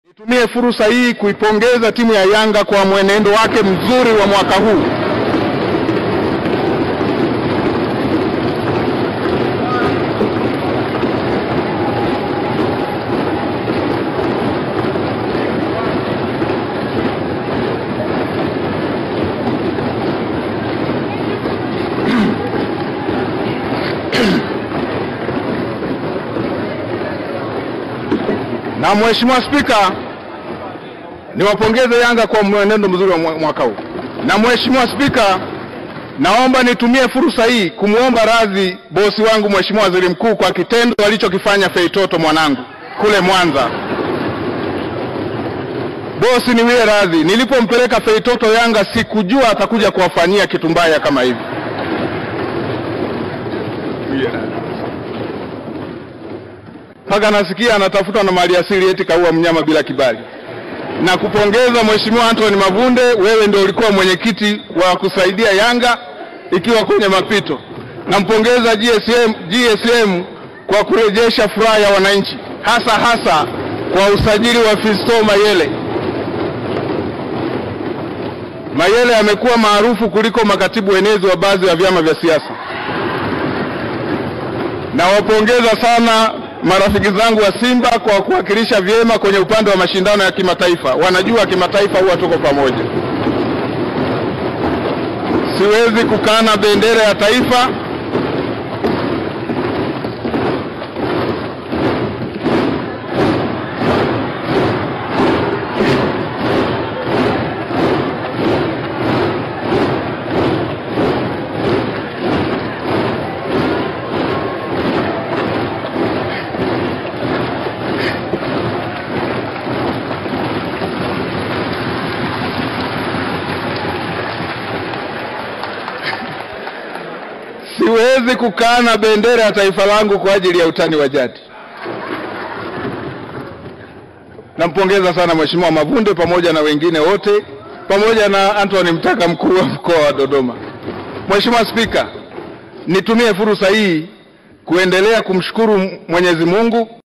Nitumie fursa hii kuipongeza timu ya Yanga kwa mwenendo wake mzuri wa mwaka huu. Na Mheshimiwa Spika, niwapongeze Yanga kwa mwenendo mzuri wa mwaka huu. Na Mheshimiwa Spika, naomba nitumie fursa hii kumuomba radhi bosi wangu Mheshimiwa Waziri Mkuu kwa kitendo alichokifanya Feitoto mwanangu kule Mwanza. Bosi, niwie radhi. Nilipompeleka Feitoto Yanga sikujua atakuja kuwafanyia kitu mbaya kama hivi. Paka nasikia anatafuta na mali asili eti kaua mnyama bila kibali. Na kupongeza Mheshimiwa Anthony Mavunde, wewe ndio ulikuwa mwenyekiti wa kusaidia Yanga ikiwa kwenye mapito. Nampongeza GSM kwa kurejesha furaha ya wananchi, hasa kwa usajili wa Fiston Mayele. Mayele amekuwa maarufu kuliko makatibu wenezi wa baadhi ya vyama vya siasa. Na wapongeza sana marafiki zangu wa Simba kwa kuwakilisha vyema kwenye upande wa mashindano ya kimataifa. Wanajua kimataifa huwa tuko pamoja. Siwezi kukana bendera ya taifa. Siwezi kukana bendera ya taifa langu kwa ajili ya utani wa jadi. Nampongeza sana Mheshimiwa Mavunde pamoja na wengine wote, pamoja na Anthony Mtaka, mkuu wa mkoa wa Dodoma. Mheshimiwa Spika, nitumie fursa hii kuendelea kumshukuru Mwenyezi Mungu